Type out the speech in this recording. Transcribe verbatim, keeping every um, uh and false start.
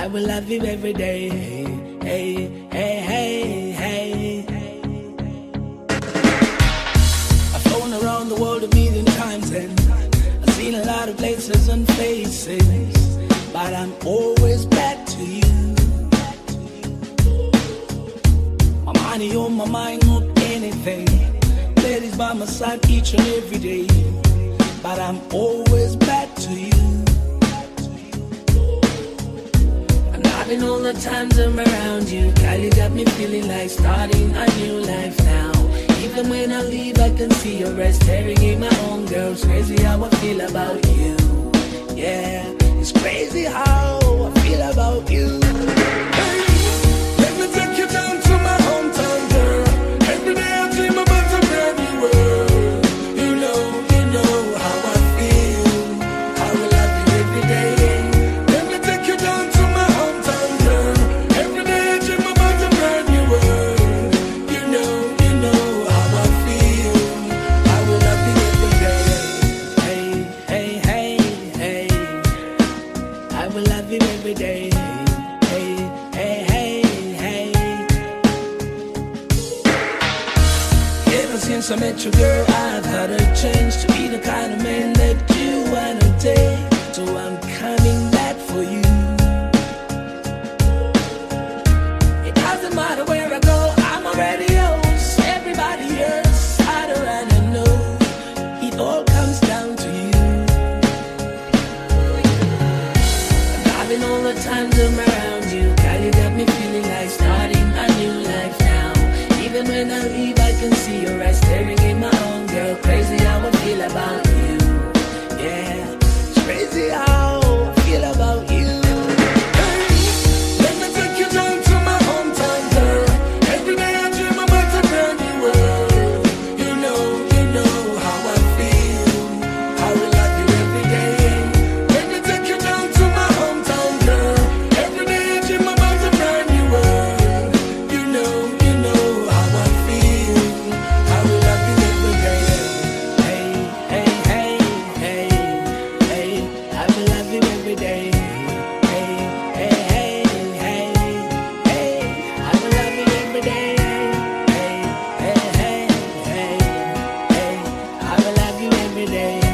I will love you every day. Hey, hey, hey, hey. I've flown around the world a million times and I've seen a lot of places and faces, but I'm always back to you. My money on my mind, not anything. Ladies by my side each and every day, but I'm always back to you. I'm loving all the times I'm around you. Girl, you got me feeling like starting a new life now. Even when I leave, I can see your eyes staring in my own. Girl, it's crazy how I feel about you. Yeah, it's crazy how I feel about you. Hey, let me take you down to my hometown, girl. Every day I dream about a brand new world. You know, you know how I feel. I will love you every day. Let me take you down to my hometown, girl. Every day I dream about a brand new world. You know, you know how I feel. I will love you every day. Hey, hey, hey, hey. I will love you every day. Hey, hey, hey, hey. Ever since I met you, girl, I've had a change to be the kind of man that you wanna take. So I'm coming back for you. It doesn't matter where I go, I'm already yours. Everybody else, I don't wanna know. It all comes down to you. I'm loving all the times I'm around you. Girl, you got me feeling like starting a new life now. Even when I leave, I can see your eyes staring in my own. Girl, crazy how I feel about you. Yeah, it's crazy how I feel about you. Hey, let me take you down to my hometown, girl. Every day I dream about a brand new world. You know, you know how I feel. I will love you every day. Let me take you down to my hometown, girl. Every day I dream about a brand new world. You know, you know how I feel. I will love you every day. Hey, hey, hey, hey, hey. I will love you every day. Hey, hey, hey, hey, hey. I will love you every day. Hey, hey, hey, hey, hey. I will love you every day.